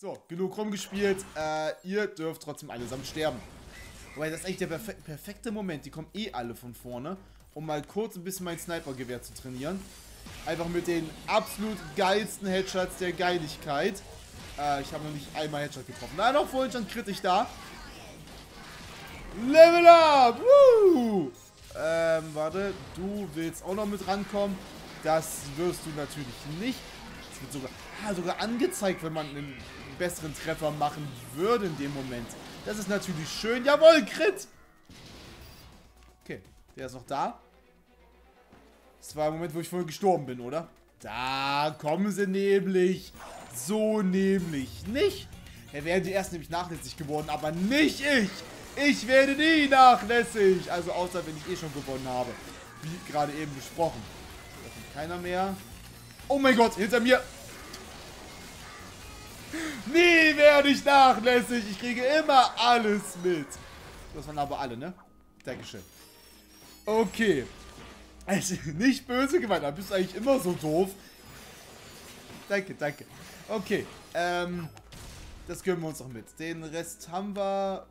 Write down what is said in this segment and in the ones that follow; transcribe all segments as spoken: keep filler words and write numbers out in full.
So, genug rumgespielt. Äh, ihr dürft trotzdem allesamt sterben. Wobei, das ist eigentlich der perfe perfekte Moment. Die kommen eh alle von vorne, um mal kurz ein bisschen mein Snipergewehr zu trainieren. Einfach mit den absolut geilsten Headshots der Geiligkeit. Äh, ich habe noch nicht einmal Headshot getroffen. Nein, noch vorhin schon kritisch da. Level up! Woo! Ähm, warte. Du willst auch noch mit rankommen. Das wirst du natürlich nicht. Das wird sogar, ah, sogar angezeigt, wenn man einen besseren Treffer machen würde in dem Moment. Das ist natürlich schön. Jawohl, Crit! Okay, der ist noch da. Das war der Moment, wo ich vorhin gestorben bin, oder? Da kommen sie nämlich. So nämlich nicht. Er wäre die ersten nämlich nachlässig geworden, aber nicht ich. Ich werde nie nachlässig. Also außer, wenn ich eh schon gewonnen habe. Wie gerade eben besprochen. Da kommt keiner mehr. Oh mein Gott, hinter mir. Nie werde ich nachlässig. Ich kriege immer alles mit. Das waren aber alle, ne? Dankeschön. Okay. Also, nicht böse gemeint, aber bist du eigentlich immer so doof. Danke, danke. Okay, ähm, das gönnen wir uns noch mit. Den Rest haben wir...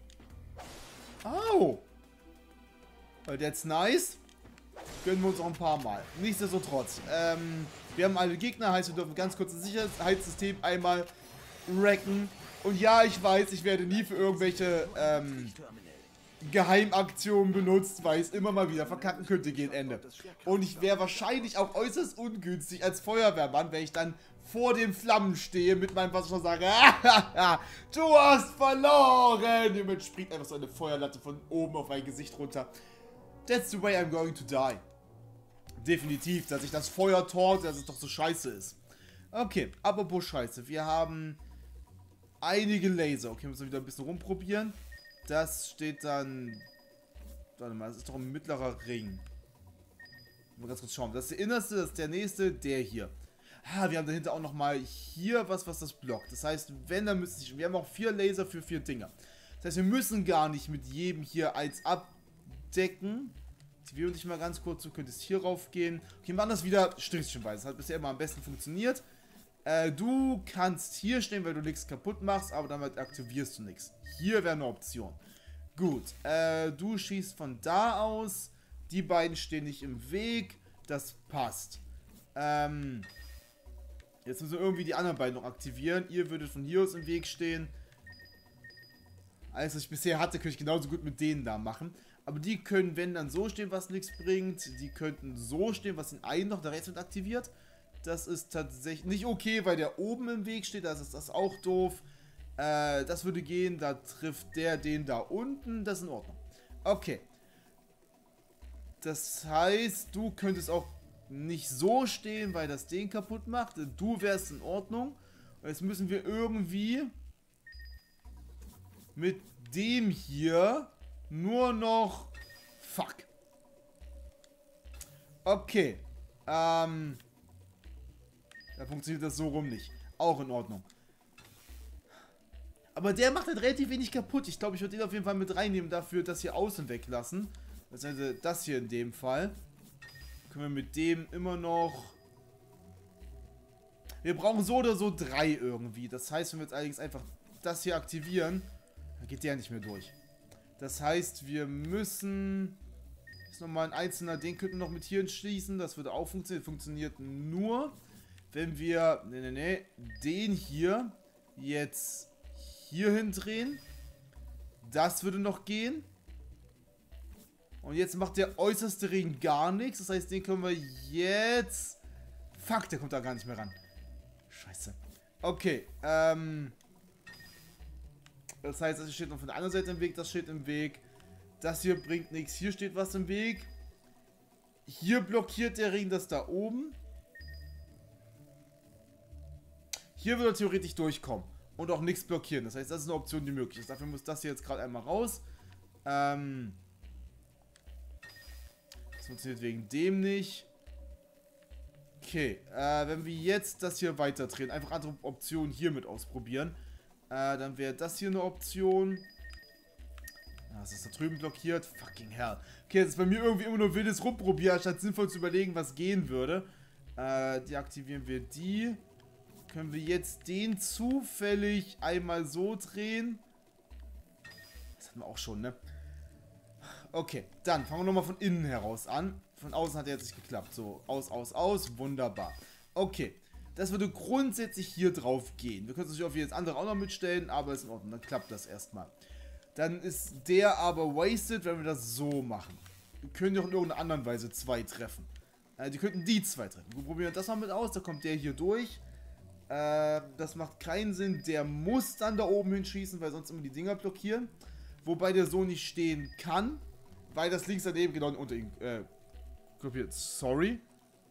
Au! Weil that's nice. Gönnen wir uns auch ein paar Mal. Nichtsdestotrotz, ähm, wir haben alle Gegner, heißt wir dürfen ganz kurz das Sicherheitssystem einmal wrecken. Und ja, ich weiß, ich werde nie für irgendwelche, ähm... Geheimaktionen benutzt, weil es immer mal wieder verkacken könnte gegen Ende. Und ich wäre wahrscheinlich auch äußerst ungünstig als Feuerwehrmann, wenn ich dann vor den Flammen stehe mit meinem Wasser und sage, du hast verloren. Jemand springt einfach so eine Feuerlatte von oben auf mein Gesicht runter. That's the way I'm going to die. Definitiv, dass ich das Feuer torte, dass es doch so scheiße ist. Okay, apropos Scheiße. Wir haben einige Laser. Okay, müssen wir wieder ein bisschen rumprobieren. Das steht dann... Warte mal, das ist doch ein mittlerer Ring. Mal ganz kurz schauen. Das ist der innerste, das ist der nächste, der hier. Ah, wir haben dahinter auch nochmal hier was, was das blockt. Das heißt, wenn, dann müssen wir... Wir haben auch vier Laser für vier Dinger. Das heißt, wir müssen gar nicht mit jedem hier eins abdecken. Aktivieren dich mal ganz kurz. Du könntest hier rauf gehen. Okay, wir machen das wieder strichchenweise. Das hat bisher immer am besten funktioniert. Äh, du kannst hier stehen, weil du nichts kaputt machst, aber damit aktivierst du nichts. Hier wäre eine Option. Gut, äh, du schießt von da aus. Die beiden stehen nicht im Weg. Das passt. Ähm, jetzt müssen wir irgendwie die anderen beiden noch aktivieren. Ihr würdet von hier aus im Weg stehen. Alles, was ich bisher hatte, könnte ich genauso gut mit denen da machen. Aber die können, wenn, dann so stehen, was nichts bringt. Die könnten so stehen, was den einen noch, der rechts wird aktiviert. Das ist tatsächlich nicht okay, weil der oben im Weg steht. Das ist das auch doof. Äh, das würde gehen. Da trifft der den da unten. Das ist in Ordnung. Okay. Das heißt, du könntest auch nicht so stehen, weil das den kaputt macht. Du wärst in Ordnung. Und jetzt müssen wir irgendwie mit dem hier nur noch... Fuck. Okay. Ähm... Da funktioniert das so rum nicht. Auch in Ordnung. Aber der macht halt relativ wenig kaputt. Ich glaube, ich würde den auf jeden Fall mit reinnehmen, dafür das hier außen weglassen. Das heißt, das hier in dem Fall. Können wir mit dem immer noch... Wir brauchen so oder so drei irgendwie. Das heißt, wenn wir jetzt allerdings einfach das hier aktivieren, dann geht der nicht mehr durch. Das heißt, wir müssen... Ist nochmal ein einzelner, den könnten wir noch mit hier entschließen. Das würde auch funktionieren. Funktioniert nur... Wenn wir, ne, ne, ne, den hier jetzt hier hindrehen, das würde noch gehen. Und jetzt macht der äußerste Ring gar nichts. Das heißt, den können wir jetzt... Fuck, der kommt da gar nicht mehr ran. Scheiße. Okay, ähm... Das heißt, das steht noch von der anderen Seite im Weg, das steht im Weg. Das hier bringt nichts. Hier steht was im Weg. Hier blockiert der Ring das da oben. Hier würde er theoretisch durchkommen und auch nichts blockieren. Das heißt, das ist eine Option, die möglich ist. Dafür muss das hier jetzt gerade einmal raus. Ähm das funktioniert wegen dem nicht. Okay, äh, wenn wir jetzt das hier weiter drehen, einfach andere Optionen hier mit ausprobieren, äh, dann wäre das hier eine Option. Das ist da drüben blockiert. Fucking hell. Okay, jetzt ist bei mir irgendwie immer nur wildes Rumprobieren, statt sinnvoll zu überlegen, was gehen würde. Äh, deaktivieren wir die. können wir jetzt den zufällig einmal so drehen. Das hatten wir auch schon, ne? Okay, dann fangen wir nochmal von innen heraus an. Von außen hat er jetzt nicht geklappt. So, aus, aus, aus. Wunderbar. Okay, das würde grundsätzlich hier drauf gehen. Wir können es natürlich auf jedes andere auch noch mitstellen, aber ist in Ordnung. Dann klappt das erstmal. Dann ist der aber wasted, wenn wir das so machen. Wir können ja auch in irgendeiner anderen Weise zwei treffen. Äh, die könnten die zwei treffen. Wir probieren das mal mit aus. Da kommt der hier durch. Äh, das macht keinen Sinn. Der muss dann da oben hinschießen, weil sonst immer die Dinger blockieren. Wobei der so nicht stehen kann. Weil das links daneben genau unter ihm äh, kopiert. Sorry.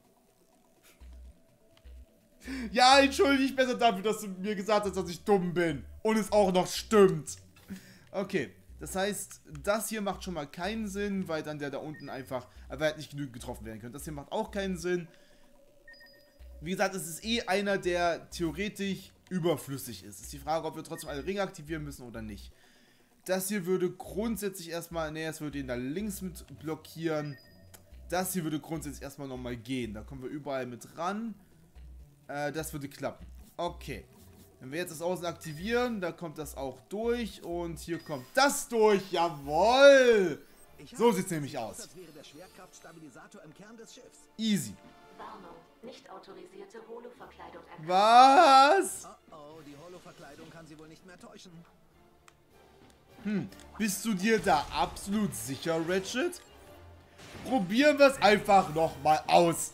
Ja, entschuldige ich besser dafür, dass du mir gesagt hast, dass ich dumm bin. Und es auch noch stimmt. Okay, das heißt, das hier macht schon mal keinen Sinn, weil dann der da unten einfach, weil halt nicht genügend getroffen werden können. Das hier macht auch keinen Sinn. Wie gesagt, es ist eh einer, der theoretisch überflüssig ist. Es ist die Frage, ob wir trotzdem alle Ringe aktivieren müssen oder nicht. Das hier würde grundsätzlich erstmal, ne, es würde ihn da links mit blockieren. Das hier würde grundsätzlich erstmal nochmal gehen. Da kommen wir überall mit ran. Äh, das würde klappen. Okay. Wenn wir jetzt das Außen aktivieren, da kommt das auch durch. Und hier kommt das durch. Jawohl! So sieht es nämlich aus. Das wäre der Schwerkraftstabilisator im Kern des Schiffs. Easy. Warnung, nicht autorisierte Holo-Verkleidung erkannt. Was? Oh oh, die Holo-Verkleidung kann sie wohl nicht mehr täuschen. Hm, bist du dir da absolut sicher, Ratchet? Probieren wir es einfach nochmal aus.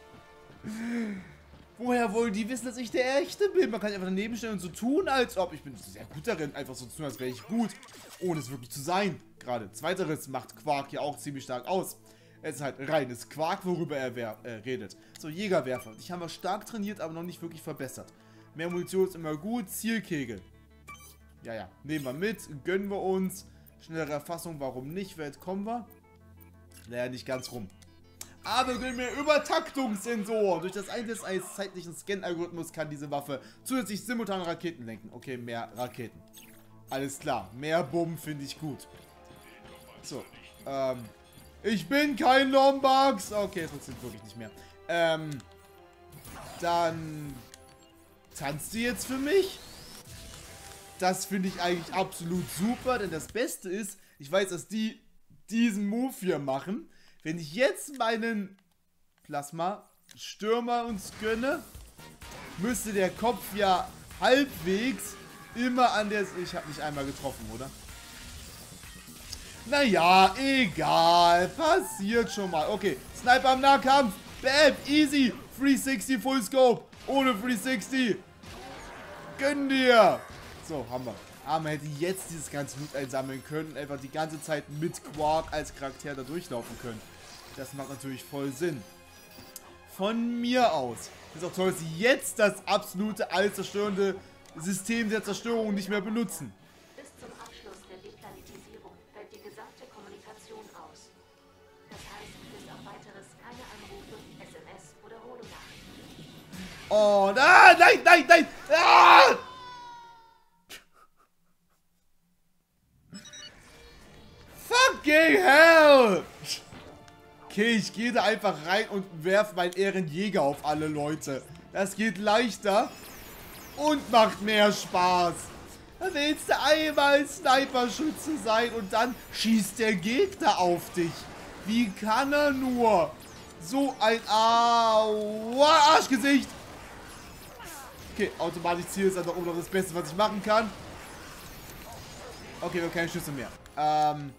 Woher wollen die wissen, dass ich der Echte bin? Man kann einfach daneben stellen und so tun, als ob. Ich bin sehr gut darin, einfach so zu tun, als wäre ich gut. Ohne es wirklich zu sein. Gerade zweiteres macht Quark ja auch ziemlich stark aus. Es ist halt reines Quark, worüber er äh, redet. So, Jägerwerfer. Ich habe stark trainiert, aber noch nicht wirklich verbessert. Mehr Munition ist immer gut. Zielkegel. Ja, ja. Nehmen wir mit. Gönnen wir uns. Schnellere Erfassung, warum nicht? Weit kommen wir? Naja, nicht ganz rum. Aber wir mehr Übertaktungssensoren. Durch das Einsetzen eines zeitlichen Scan-Algorithmus kann diese Waffe zusätzlich simultan Raketen lenken. Okay, mehr Raketen. Alles klar. Mehr Bumm finde ich gut. So. Ähm. Ich bin kein Lombax. Okay, es funktioniert wirklich nicht mehr. Ähm. Dann. Tanzt sie jetzt für mich? Das finde ich eigentlich absolut super. Denn das Beste ist, ich weiß, dass die diesen Move hier machen. Wenn ich jetzt meinen Plasma-Stürmer uns gönne, müsste der Kopf ja halbwegs immer an der... Ich habe nicht einmal getroffen, oder? Naja, egal. Passiert schon mal. Okay, Sniper am Nahkampf. Bam, easy. dreihundertsechzig Full Scope. Ohne dreihundertsechzig. Gönn dir. So, haben wir. Aber man hätte jetzt dieses ganze Loot einsammeln können und einfach die ganze Zeit mit Quark als Charakter da durchlaufen können. Das macht natürlich voll Sinn. Von mir aus. Ist auch toll, dass sie jetzt das absolute, alles zerstörende System der Zerstörung nicht mehr benutzen. Bis zum Abschluss der Deplanetisierung fällt die gesamte Kommunikation aus. Das heißt, bis auf weiteres keine Anrufe, S M S oder Holo-Nachrichten. Oh, ah, nein, nein, nein! Ah! Fucking hell! Okay, ich gehe da einfach rein und werfe meinen Ehrenjäger auf alle Leute. Das geht leichter und macht mehr Spaß. Da willst du einmal Sniperschütze sein und dann schießt der Gegner auf dich. Wie kann er nur? So ein Aua, Arschgesicht. Okay, automatisch Ziel ist einfach immer noch das Beste, was ich machen kann. Okay, wir haben keine Schüsse mehr. Ähm...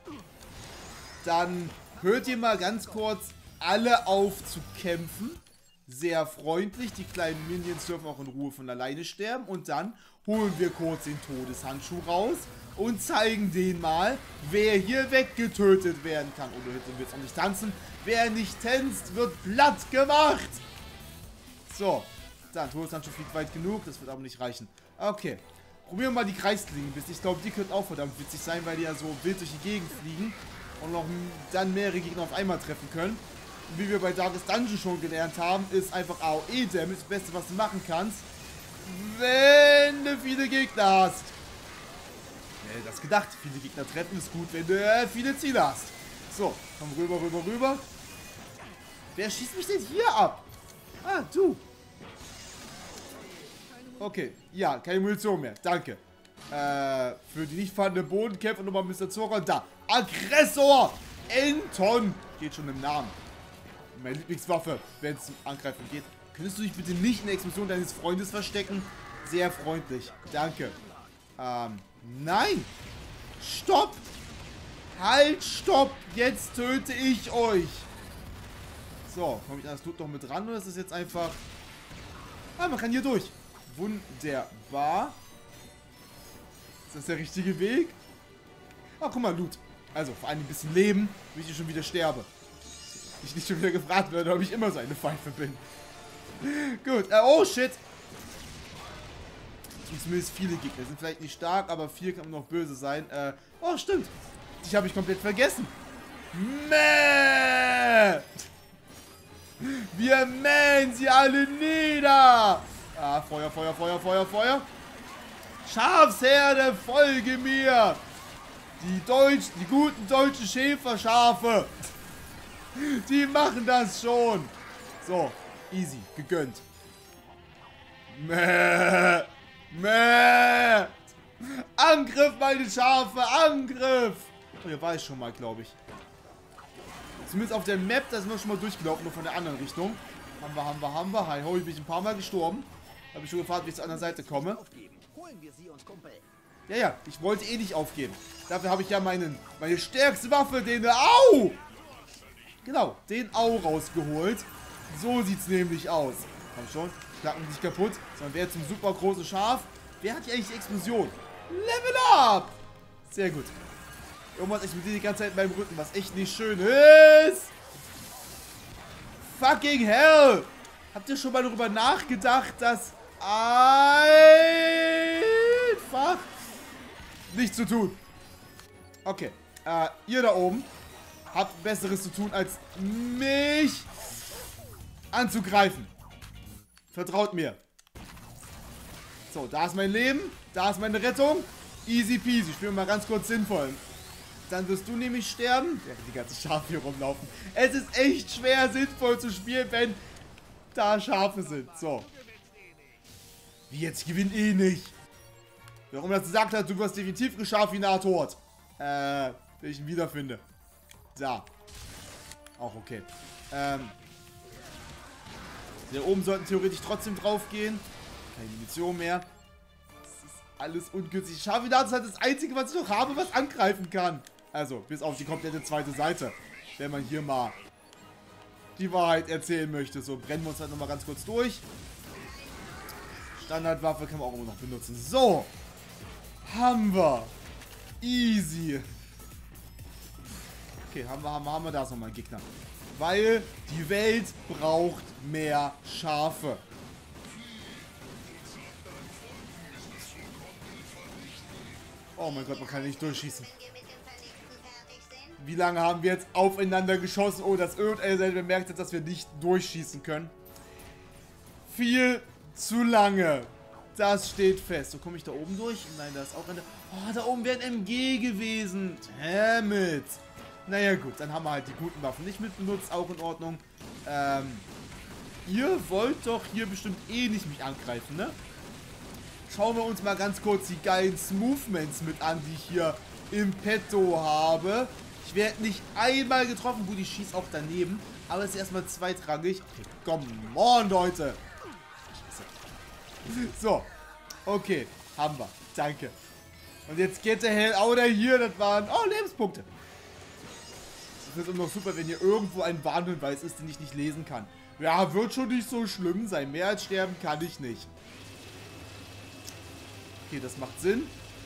Dann hört ihr mal ganz kurz alle auf zu kämpfen. Sehr freundlich. Die kleinen Minions dürfen auch in Ruhe von alleine sterben. Und dann holen wir kurz den Todeshandschuh raus und zeigen denen mal, wer hier weggetötet werden kann. Oder heute wird es auch nicht tanzen. Wer nicht tanzt, wird platt gemacht. So, dann Todeshandschuh fliegt weit genug. Das wird aber nicht reichen. Okay, probieren wir mal die Kreislinien bis. Ich glaube, die könnten auch verdammt witzig sein, weil die ja so wild durch die Gegend fliegen. Und noch dann mehrere Gegner auf einmal treffen können. Und wie wir bei Darkest Dungeon schon gelernt haben, ist einfach A O E-Damage das Beste, was du machen kannst, wenn du viele Gegner hast. Wer hätte das gedacht? Viele Gegner treffen ist gut, wenn du äh, viele Ziele hast. So, komm rüber, rüber, rüber. Wer schießt mich denn hier ab? Ah, du. Okay, ja, keine Munition mehr. Danke. Äh, für die nicht vorhandenen Bodenkämpfer nochmal Mister Zucker. Da. Aggressor! Anton! Geht schon im Namen. Meine Lieblingswaffe, wenn es zum Angreifen geht. Könntest du dich bitte nicht in der Explosion deines Freundes verstecken? Sehr freundlich. Danke. Ähm, nein! Stopp! Halt, stopp! Jetzt töte ich euch! So, komme ich an das Blut noch mit ran oder ist das jetzt einfach... Ah, man kann hier durch. Wunderbar. Ist das der richtige Weg? Ah, guck mal, Loot. Also, vor allem ein bisschen Leben, wie ich hier schon wieder sterbe. Ich nicht schon wieder gefragt werde, ob ich immer so eine Pfeife bin. Gut, äh, oh shit. Und zumindest viele Gegner sind vielleicht nicht stark, aber vier kann noch böse sein. Äh, oh, stimmt. Die habe ich komplett vergessen. Mäh! Wir mähen sie alle nieder. Ah, Feuer, Feuer, Feuer, Feuer, Feuer. Schafsherde, folge mir. Die Deutsch, die guten deutschen Schäferschafe. Die machen das schon. So, easy, gegönnt. Mäh, mäh. Angriff, meine Schafe, Angriff. Oh, hier war ich schon mal, glaube ich. Zumindest auf der Map, da sind wir schon mal durchgelaufen, nur von der anderen Richtung. Haben wir, haben wir, haben wir. Hi, ho, bin ich ein paar Mal gestorben. Habe ich schon gefragt, wie ich zur anderen Seite komme. Ja, ja, ich wollte eh nicht aufgeben. Dafür habe ich ja meinen, meine stärkste Waffe, den Au! Genau, den Au rausgeholt. So sieht's nämlich aus. Komm schon, schlag mich nicht kaputt. Sondern wer zum super großen Schaf? Wer hat hier eigentlich die Explosion? Level up! Sehr gut. Irgendwas explodiert die ganze Zeit in meinem Rücken, was echt nicht schön ist. Fucking hell! Habt ihr schon mal darüber nachgedacht, dass einfach nichts zu tun? Okay. Äh, ihr da oben habt Besseres zu tun, als mich anzugreifen. Vertraut mir. So, da ist mein Leben. Da ist meine Rettung. Easy peasy. Spielen wir mal ganz kurz sinnvoll. Dann wirst du nämlich sterben. Ja, die ganze Schafe hier rumlaufen. Es ist echt schwer, sinnvoll zu spielen, wenn da Schafe sind. So. Wie jetzt? Ich gewinne eh nicht. Warum das gesagt hat, du wirst definitiv geschafft wie eine Art Hort. Äh, wenn ich ihn wiederfinde. Da. Auch okay. Ähm. Hier oben sollten theoretisch trotzdem drauf gehen. Keine Munition mehr. Das ist alles ungünstig. Schaffinatus ist halt das Einzige, was ich noch habe, was angreifen kann. Also, bis auf die komplette zweite Seite. Wenn man hier mal die Wahrheit erzählen möchte. So, brennen wir uns halt nochmal ganz kurz durch. Standardwaffe kann man auch immer noch benutzen. So. Haben wir. Easy. Okay, haben wir, haben wir, haben wir. Da ist nochmal ein Gegner. Weil die Welt braucht mehr Schafe. Oh mein Gott, man kann nicht durchschießen. Wie lange haben wir jetzt aufeinander geschossen, ohne dass irgendeiner bemerkt hat, dass wir nicht durchschießen können? Viel zu lange. Das steht fest. So, komme ich da oben durch? Nein, da ist auch eine... Oh, da oben wäre ein M G gewesen. Damit. Naja gut, dann haben wir halt die guten Waffen nicht mit benutzt. Auch in Ordnung. Ähm, ihr wollt doch hier bestimmt eh nicht mich angreifen, ne? Schauen wir uns mal ganz kurz die geilen Movements mit an, die ich hier im Petto habe. Ich werde nicht einmal getroffen. Gut, ich schieße auch daneben. Aber es ist erstmal zweitrangig. Okay, come on, Leute. So. Okay, haben wir. Danke. Und jetzt geht der Hell Outer hier. Das waren... Oh, Lebenspunkte. Das ist immer noch super, wenn hier irgendwo ein Warnhinweis ist, den ich nicht lesen kann. Ja, wird schon nicht so schlimm sein. Mehr als sterben kann ich nicht. Okay, das macht Sinn.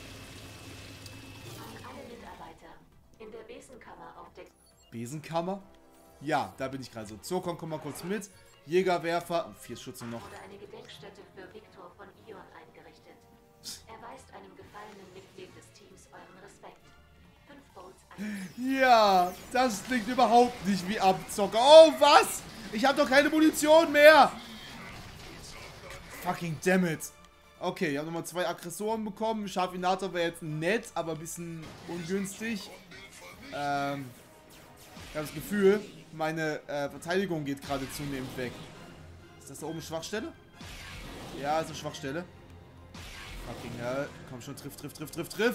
Alle Mitarbeiter in der Besenkammer auf der... Besenkammer? Ja, da bin ich gerade so. Zirkon, komm mal kurz mit. Jägerwerfer. Oh, vier Schütze noch. ...wurde eine Gedenkstätte für Victor von Ion eingerichtet. Erweist einem gefallenen Mitglied des Teams euren Respekt. Fünf Bolts ein. Ja, das klingt überhaupt nicht wie Abzocker. Oh, was? Ich habe doch keine Munition mehr. Fucking dammit. Okay, ich habe nochmal zwei Aggressoren bekommen. Schafinator wäre jetzt nett, aber ein bisschen ungünstig. Ähm, ich habe das Gefühl, meine äh, Verteidigung geht gerade zunehmend weg. Ist das da oben eine Schwachstelle? Ja, ist eine Schwachstelle. Fucking hell. Komm schon, triff, triff, triff, triff, triff.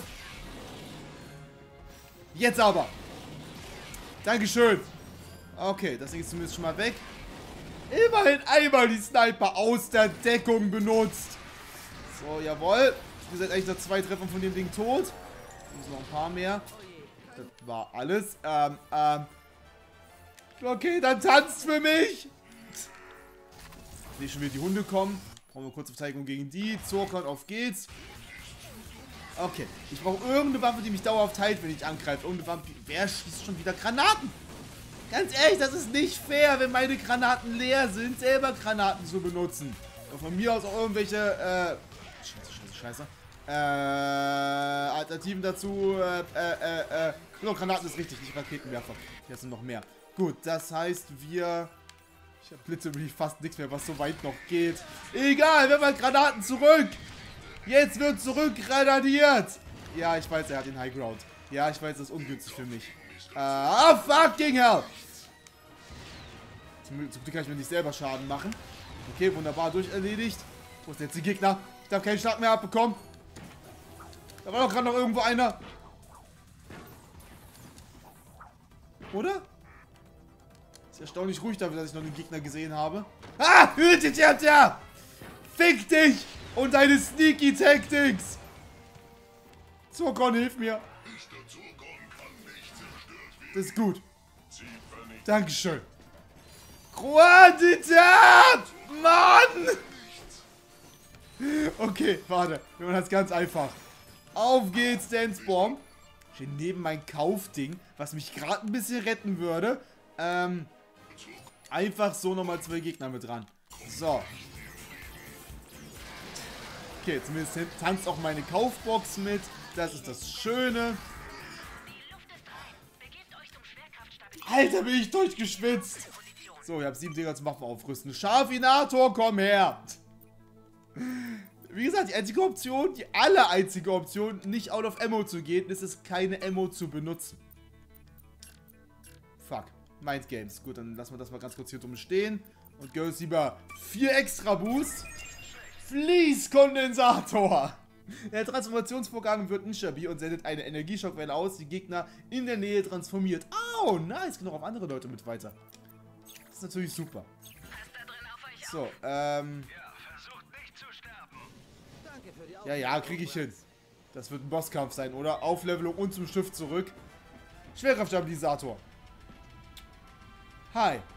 Jetzt aber. Dankeschön. Okay, das Ding ist zumindest schon mal weg. Immerhin einmal die Sniper aus der Deckung benutzt. So, jawohl. Wir sind eigentlich nach zwei Treffern von dem Ding tot. Da müssen noch ein paar mehr. Das war alles. Ähm, ähm. Okay, dann tanzt für mich. Sehe schon wieder die Hunde kommen. Brauchen wir kurze Verteidigung gegen die. Zorkon, auf geht's. Okay, ich brauche irgendeine Waffe, die mich dauerhaft heilt, wenn ich angreife. Irgendeine Waffe. Wer schießt schon wieder Granaten? Ganz ehrlich, das ist nicht fair, wenn meine Granaten leer sind, selber Granaten zu benutzen. Und von mir aus auch irgendwelche, äh... Scheiße, scheiße, scheiße. Äh... Alternativen dazu, äh, äh, äh, äh... Genau, Granaten ist richtig, nicht Raketenwerfer. Hier sind noch mehr. Gut, das heißt, wir... Ich habe Blitze wirklich fast nichts mehr, was so weit noch geht. Egal, wir haben Granaten zurück. Jetzt wird zurückgrenadiert. Ja, ich weiß, er hat den High Ground. Ja, ich weiß, das ist ungünstig für mich. Ah, uh, fucking hell. Zum, zum Glück kann ich mir nicht selber Schaden machen. Okay, wunderbar, durcherledigt. Wo ist jetzt die Gegner? Ich darf keinen Schlag mehr abbekommen. Da war doch gerade noch irgendwo einer. Oder? Ist erstaunlich ruhig dafür, dass ich noch einen Gegner gesehen habe. Ah! Ja! Fick dich! Und deine Sneaky Tactics! Zorkon, hilf mir! Das ist gut. Dankeschön. Quantitat! Mann! Okay, warte. Wir machen das ganz einfach. Auf geht's, Dance Bomb. Steht neben mein Kaufding, was mich gerade ein bisschen retten würde. Ähm... Einfach so nochmal zwei Gegner mit dran. So. Okay, zumindest tanzt auch meine Kaufbox mit. Das ist das Schöne. Alter, bin ich durchgeschwitzt. So, ich habe sieben Dinger zum Waffen aufrüsten. Scharfinator, komm her. Wie gesagt, die einzige Option, die aller einzige Option, nicht out of ammo zu gehen, ist es, keine Ammo zu benutzen. Fuck. Mind Games. Gut, dann lassen wir das mal ganz kurz hier dumm stehen. Und gönnen uns lieber vier extra Boost. Fließkondensator. Der Transformationsvorgang wird instabil und sendet eine Energieschockwelle aus, die Gegner in der Nähe transformiert. Oh, nice. Geht noch auf andere Leute mit weiter. Das ist natürlich super. So, ähm... Ja, ja, kriege ich hin. Das wird ein Bosskampf sein, oder? Auflevelung und zum Schiff zurück. Schwerkraftstabilisator. Hi.